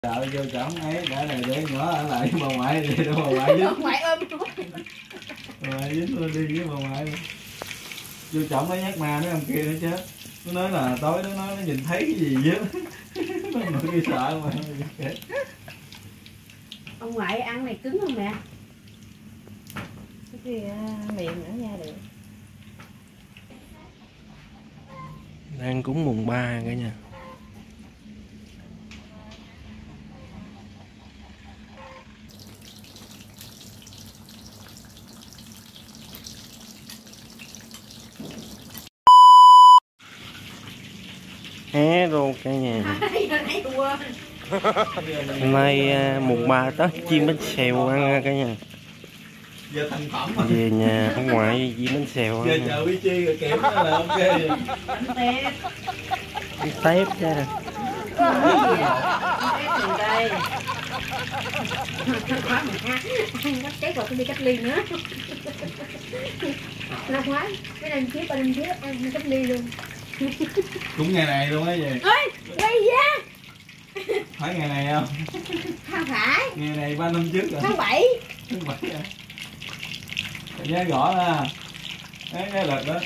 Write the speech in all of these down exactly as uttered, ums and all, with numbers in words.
Sợ vô chổng ấy đã này để nhỏ ở lại với bà ngoại đi đâu bà ngoại dính. Bà ngoại ôm Bà ngoại dính luôn đi với bà ngoại luôn. Vô chổng nó nhắc ma mấy ông kia nữa chứ. Nó nói là tối nó nói nó nhìn thấy cái gì chứ. Nó nói cái sợ mà. Ông ngoại ăn này cứng không mẹ? Cái uh, miệng nữa nha được. Đang cúng mùng ba cả nhà. Hé rồi cả nhà. Hôm nay uh, mùng ba Tết chiên bánh xèo ăn cả nhà. Giờ thành phẩm về nhà ông ngoại chiên bánh xèo giờ chờ Bi Chi rồi kẹp nó là ok rồi. Đi tép ra. Đây. Cắt chết rồi tôi đi cách ly nữa. Năm ngoái, mấy năm trước, ba năm trước em đi cách ly luôn. Cũng ngày này luôn á gì? Ơi, quay ra. Phải ngày này không? Không phải. Ngày này ba năm trước rồi. Tháng bảy. Tháng bảy rồi. Nhớ rõ ra. Đấy, cái đợt đó.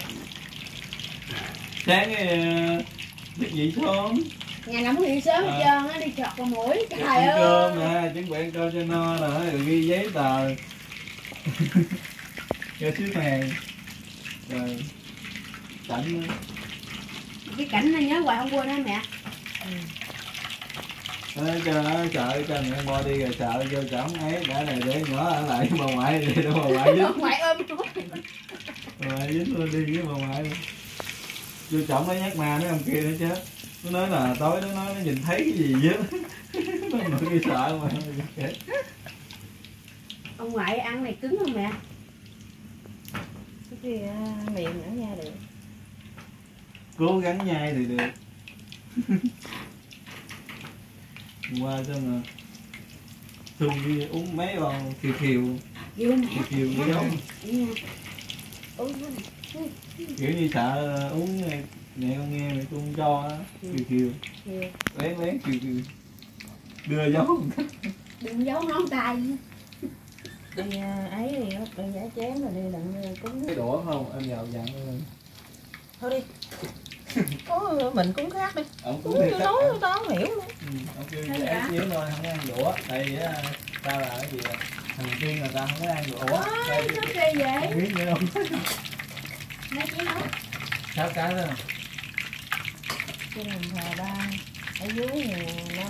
Sáng cái thức dậy sớm. Nhà nào muốn đi sớm hết trơn á, đi chọt vào mũi. Trời ơi. Ăn cơm nè, chuẩn bị ăn cơm cho no nữa, rồi ghi giấy tờ. Cho xíu hàng. Rồi cảnh nữa. Cái cảnh nó nhớ hoài không quên hả mẹ? Ừ. Đó, cho nó sợ cho mẹ bo đi rồi sợ vô chổng ấy đã này để nhỏ ở lại với bà ngoại đi đâu bà ngoại dính. Bà ngoại ôm Bà ngoại dính luôn đi với bà ngoại luôn. Vô chổng nó nhắc ma mấy ông kia nữa chứ. Nó nói là tối nó nói nó nhìn thấy cái gì chứ. Nó nói cái sợ mà. ông ngoại ăn này cứng không mẹ? Cái uh, miệng nữa nha được. Cố gắng nhai thì được. Qua cho mà thường đi uống mấy con kiều kiều Kiều kiều kiều đi không? Kiểu như sợ uống mẹ con nghe mẹ con không cho á. Kiều kiều lén lén kiều kiều đưa dấu. Đừng giấu ngón tay. Đi uh, ấy thì đi giả chén rồi đi đặng cúng. Cái đũa không em vào dặn luôn. Thôi đi. Có mình cúng khác đi. Ông Cúng cũng chưa nói tao không hiểu nữa. Ừ, ông kêu để xíu thôi không có ăn đũa. Tại vì á tao là cái gì à? Thằng Kiên là tao không có ăn đũa. Ôi, nó kỳ vậy? Không biết nữa không? Mấy chí nói. Sáu cái đó. Trên mình thờ ba ở dưới nhiều năm.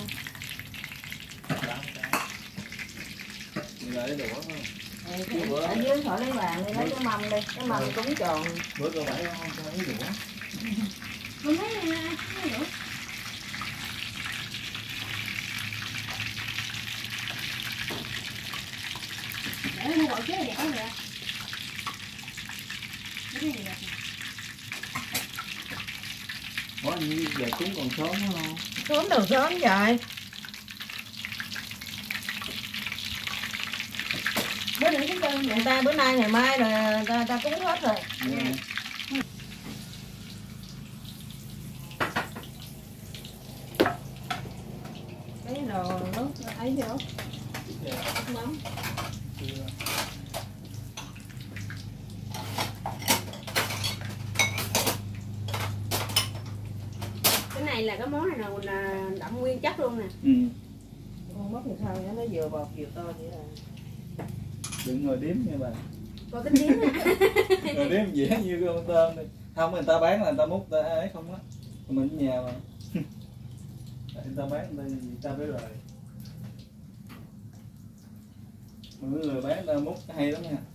Lấy đũa không? Ừ, ở dưới khỏi lấy bàn đi, lấy cái mâm đi, cái mâm cúng tròn. Bữa cô bảy không cho lấy đũa. Không thấy thấy đũa. Để mua gọi chế đẹp quá vậy. Cái gì vậy? Ủa như giờ cúng còn sớm không? Sớm từ sớm vậy. Bữa nữa chúng tôi Người ta bữa nay ngày mai là ta, ta cúng hết rồi. Yeah. Cái đồ nước ấy vô. Yeah. Mắm. Yeah. cái này là cái món này là đậm nguyên chất luôn nè. Ừ. Con mất thì sao nó vừa bọt vừa to vậy là. Đừng ngồi đếm nha bà. Coi cái tiếng nè. Ngồi đếm dễ như con tôm đi. Không người ta bán là người ta múc ta ấy không á. Mình ở nhà mà. Người ta bán người ta phải lời. Mọi người bán ta múc hay lắm nha.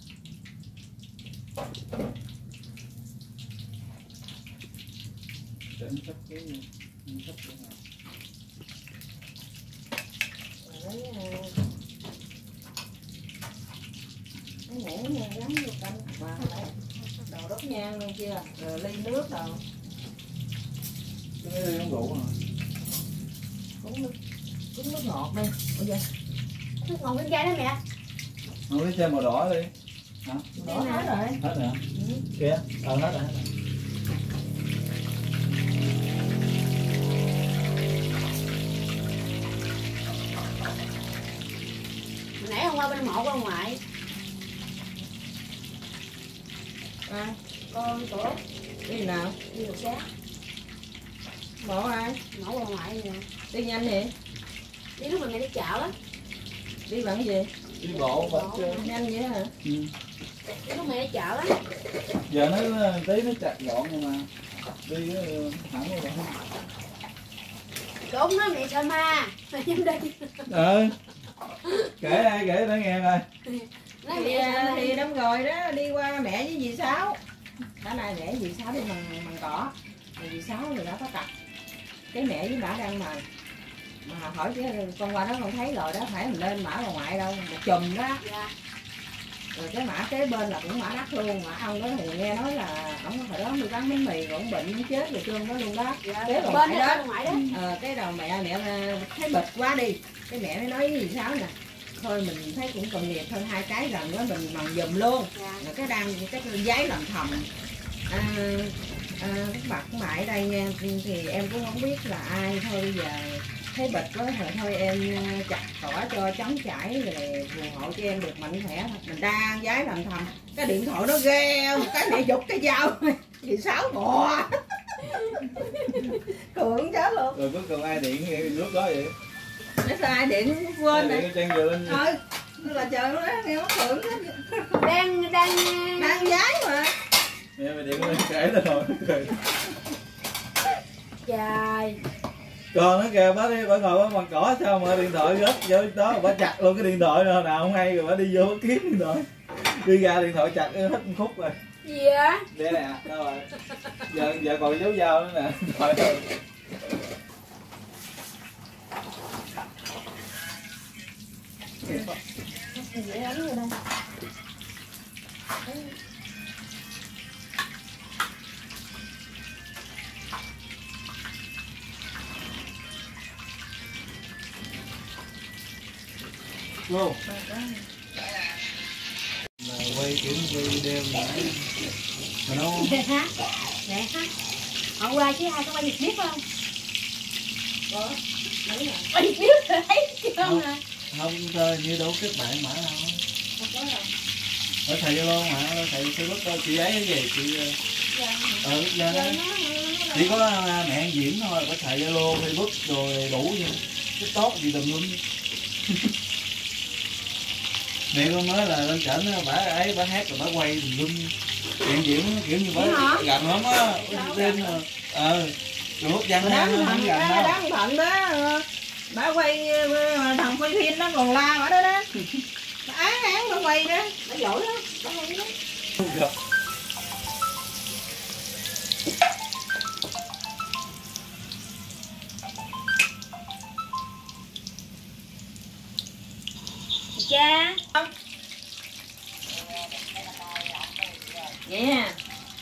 Tỉnh sắp cái sắp cái này. Lấy cái nhảy này gắn vô canh mà đồ đốt nhang luôn chưa, rồi ly nước đâu. Cái ly uống rượu hả? Cúng nước, cúng nước ngọt đi. Ủa vậy? Nước ngọt bên chai đó mẹ. Không lấy chai màu đỏ đi. Hả? Đỏ hết rồi. Hết rồi hả? Ừ. Kìa, ờ hết rồi, hết rồi. qua bên mộ con ngoại. Ai? Con của Đi nào? đi được xác. Mộ ai? Mộ con ngoại nè. Đi nhanh vậy? Đi lúc mình đi chợ á. Đi bằng cái gì? Đi bộ bật chơi. Nhanh vậy hả? Ừ. Đi lúc mẹ đi chợ á. Giờ nó tí nó chặt gọn nhưng mà đi thẳng rồi. Đúng đó mẹ sợ ma. Mẹ dám đi. Ờ. Kể ai kể để nghe coi. Nói Thì, mẹ sợ ma. thì năm rồi đó đi qua mẹ với dì Sáu. Bữa nay mẹ với dì Sáu đi bằng bằng cỏ. Rồi dì Sáu thì đã có cặp. Cái mẹ với bà đang mà mà hỏi chứ con qua đó con thấy rồi đó, phải mình lên mã bà ngoại đâu, một chùm đó. Dạ. Rồi cái mã kế bên là cũng mã đắt luôn, mã ông đó thì nghe nói là ông hồi đó đi bán bánh mì rồi ông bệnh ông chết rồi trương đó luôn đó. Dạ. Kế bà Bên ngoại đó đó. con ngoại đó. Ờ, cái đầu mẹ mẹ thấy bịch quá đi, cái mẹ mới nói với dì Sáu nè, thôi mình thấy cũng tội nghiệp hơn hai cái lần đó mình mần giùm luôn. Dạ. Rồi cái đang cái giấy làm thầm. À, à, các bạn các bạn ở đây nha, thì em cũng không biết là ai, thôi bây giờ thấy bịch quá rồi thôi em chặt cỏ cho chống chảy rồi phù hộ cho em được mạnh khỏe. Mình đang giấy làm thầm, cái điện thoại nó ghê một cái mẹ giục cái dao dì Sáu bò cười chết luôn. Rồi cuối cùng ai điện lúc đó vậy? Nó sao ai điện quên Điện này. cái trang vừa lên. Thôi, là trời nó nghe nó cười Đang đang đang giấy mà. Mẹ mày điện lên kể lên rồi cười. trời. Còn nó kìa bác đi, bác ngồi bác bằng cỏ sao mà điện thoại rớt vô đó, bác chặt luôn cái điện thoại rồi nào không hay rồi bác đi vô bác kiếm điện thoại. Đi ra điện thoại chặt hết một khúc rồi. Gì á? Đây nè, đâu rồi. Giờ giờ còn dấu dao nữa nè. Thôi rồi. Dễ lắm rồi đây. Luôn. Là quay kiểu video nãy mà nó Đẹp hả? Đẹp hả? Họ qua chứ ai có quay clip không? Có. Quay clip rồi thấy chứ không à? không thôi như đâu kết bạn mà đâu. Không có đâu. Ở thầy Zalo mà thầy Facebook đâu chị ấy cái gì chị ừ giờ nó chỉ có mẹ Diễm thôi, có thầy Zalo Facebook rồi đủ vậy, TikTok gì tùm lum. Mẹ con nói là lên trển bả ấy bả hát rồi bả quay tùm lum, mẹ Diễm kiểu như bả gần lắm á, trên ờ rồi hút văn Đáng nó thận gần đó, đâu. đáng thận đó. Bà quay thằng quay phim nó còn la bà đó đó. Bà án án bà quay đó. Bà giỏi đó, bà hay đó. Cha. Yeah.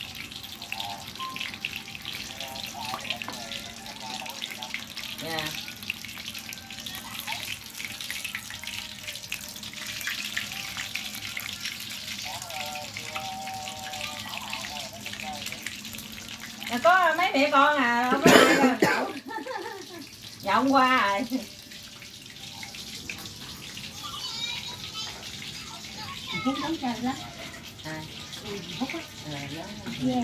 Yeah. Có mấy mẹ con à, không có ai đâu chậu. Dạ hôm qua rồi. Hút đóng trời đó. À, Hút á. à, đó. Yeah.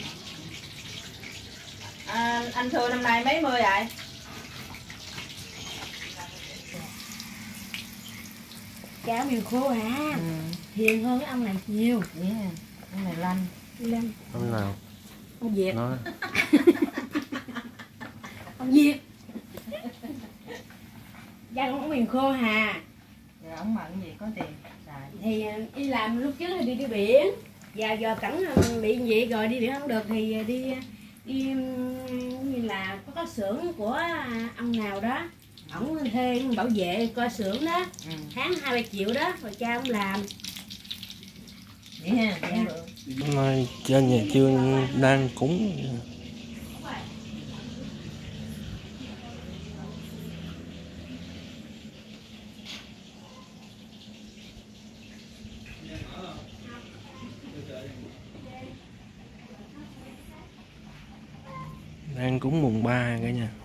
À, anh Thư năm nay mấy mươi vậy? Cha miền khô hả? Ừ. Hiền hơn cái ông này nhiều. Yeah. Ông này lanh. Lên. Hôm nào Ông Việt. nói Ông Việt. Dân ông miền khô hà. Rồi ông mặn gì có tiền xài. Thì đi làm lúc trước thì đi đi biển. Giờ giờ cảnh bị vậy rồi đi biển không được thì đi đi như là có cái xưởng của ông nào đó. Ổng thuê bảo vệ coi xưởng đó. Ừ. Tháng hai ba triệu đó rồi cha ông làm. Vậy ha. Dạ. Cũng được. hôm nay trên nhà Trương đang cúng đang cúng mùng ba cả nhà.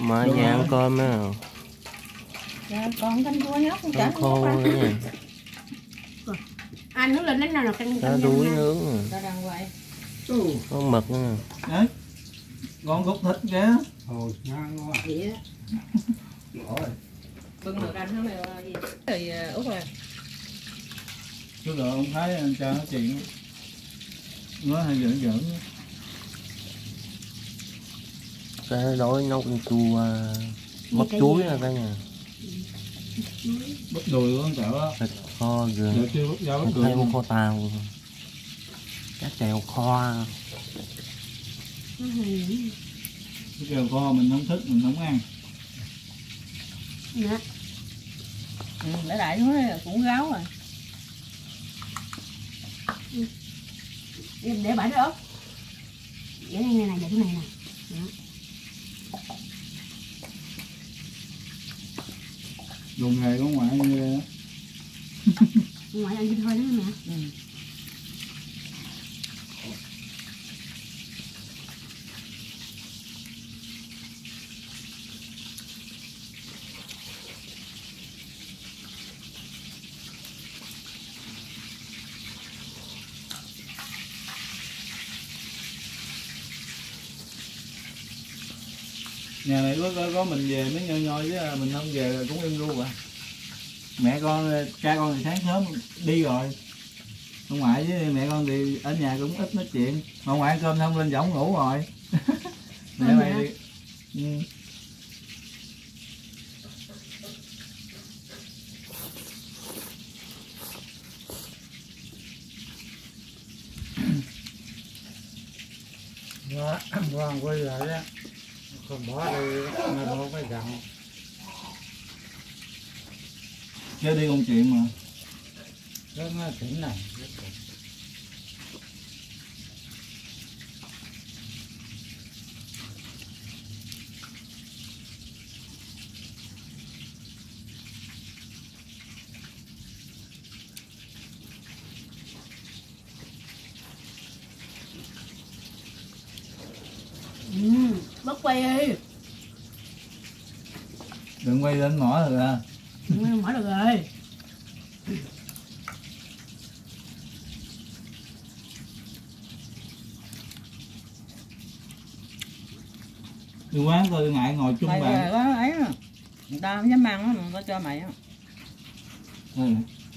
Mở nhà ăn cơm á. Dạ, còn canh chua nhóc không Cơm chả khô đó nha. Anh nước lên lấy nào là canh Cá canh đuối nhanh ha. nướng. ra đằng vậy. Có mực nữa. Đấy, con cút thịt kìa. Ồ, ngon quá. Vậy á. Rồi, Bưng nồi canh không này gì. Thì Út rồi. chú đợi ông Thái anh cho nói chuyện. Nó hay giỡn giỡn. Cá đói nấu canh chua bắp chuối nè cả nhà. Bắp đùi của con cậu á. Thịt kho Giờ gừng. chưa bắp dao bắp Thêm đùi. kho tàu. Cá chèo kho. Nó hiền. Cái kèo kho mình không thích, mình không ăn. Nè, Ừ, để đại xuống đây cũng ráo rồi. em để bả đó. Để đây này, để cái này nè. Đó. Dùng nghề của ngoại như vậy đó. Ngoại ăn cái thôi đó mẹ. Ừ. Nhà này có, có, có mình về mới nhoi nhoi chứ mình không về cũng im ru à. Mẹ con, cha con thì sáng sớm đi rồi. Ông ngoại với mẹ con thì ở nhà cũng ít nói chuyện. Mà ngoại ăn cơm xong lên võng ngủ rồi. Mẹ mày đi. Ừ. Đó, quang quay lại á. Còn bỏ đi, ngày một phải dặn. Chứ đi công chuyện mà. Đó nó tỉnh này. Ừ, bớt quay đi. Đừng quay lên mỏ rồi à. Không mở được rồi. Đi quán tôi ngại ngồi chung Mày về bàn. có ấy á. Người ta không dám ăn á, người ta cho mày á. Ừ.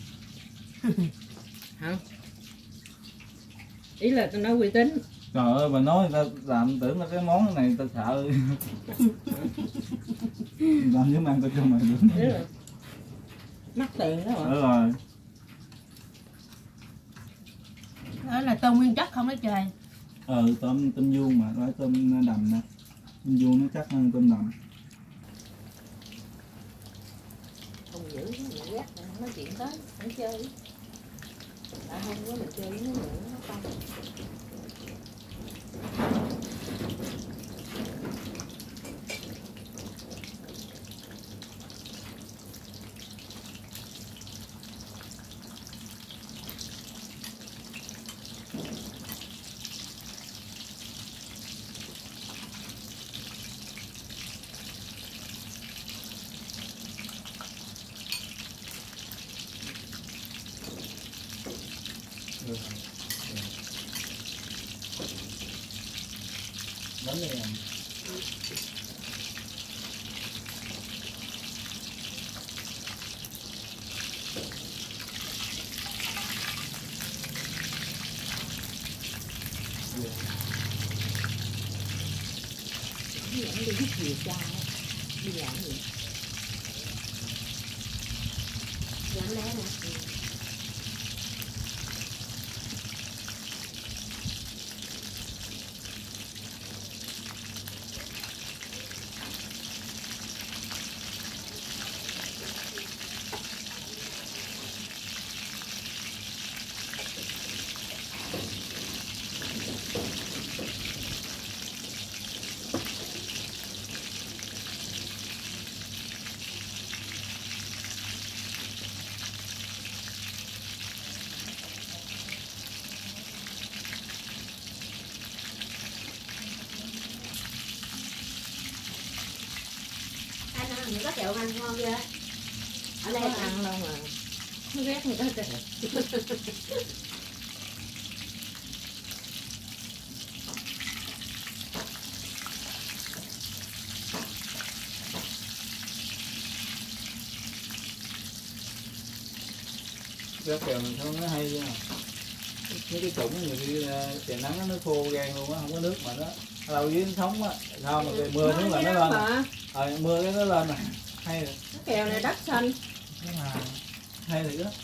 Hả? Ý là tao nói uy tín. Trời ơi, bà nói người ta làm tưởng là cái món này ta sợ. Làm dám ăn tôi cho mày được. Ý là mắc tiền đó hả? Đó rồi. Đó là tôm nguyên chất không đó trời. Ờ, tôm tôm vuông mà, nói tôm đầm nè. Tôm vuông nó chắc hơn tôm đầm. Không giữ nó ghét nói chuyện tới, không chơi. Tại không có mình chơi với nó nữa, nó không. Bánh này à. Đi làm đi giúp gì cha á. Đi làm gì? Dạ lẽ nè. có kẹo ăn ngon ghê. Ở đây Có ăn đâu mà nó ghét người ta kìa. Cái kèo mình không nó hay nha. Mấy cái trũng nhiều khi trời nắng nó khô gan luôn á, không có nước mà nó lâu dưới nó sống á, sao mà trời mưa xuống là nó lên. Mà. Rồi mưa cái nó lên nè, hay rồi. Cái kèo này đất xanh. Nhưng mà hay thì đó.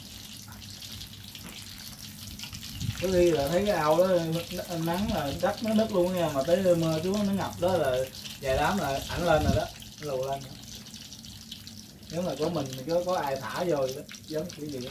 Có khi là thấy cái ao đó nắng là đất nó nứt luôn nha, mà tới mưa xuống nó ngập đó là vài đám là ảnh lên rồi đó, nó lù lên. Nếu mà có mình thì có có ai thả vô vậy đó, giống kiểu gì đó.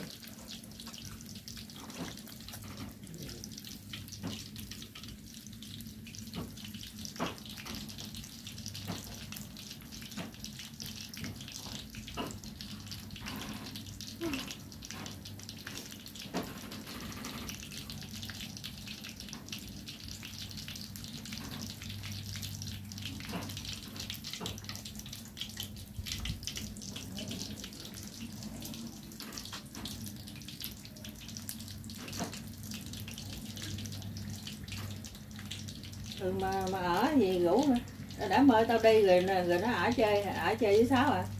Ừ, mà mà ở gì rủ nữa. Đã mời tao đi rồi rồi nó ở chơi ở chơi với Sáu à.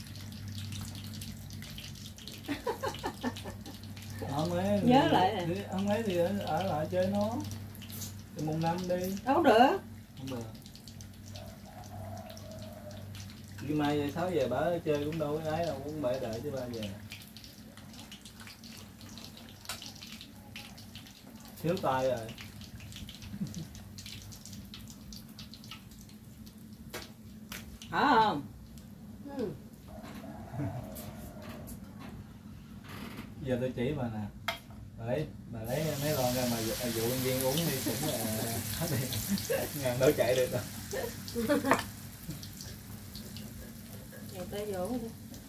Không ấy Nhớ lại nè. Không ấy thì ở, ở lại chơi nó từ mùng năm đi. Đâu được. Không được. Khi mai về sáu giờ bà chơi cũng đâu có ấy đâu, cũng bể đợi chứ ba về. Thiếu tay rồi. Hả không? Ừ. Giờ tôi chỉ bà nè, bà lấy bà lấy mấy lon ra mà dụ, dụ nhân viên uống đi cũng là hết đi, ngàn đâu chạy được đâu. Người ta vô đi.